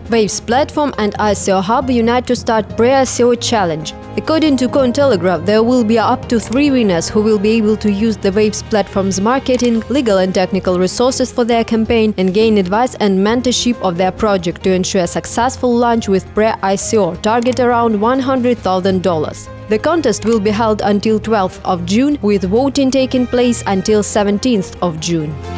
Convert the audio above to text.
Waves Platform and ICO Hub unite to start pre-ICO challenge. According to Cointelegraph, there will be up to 3 winners who will be able to use the Waves platform's marketing, legal and technical resources for their campaign and gain advice and mentorship of their project to ensure a successful launch with pre-ICO, target around $100,000. The contest will be held until 12th of June, with voting taking place until 17th of June.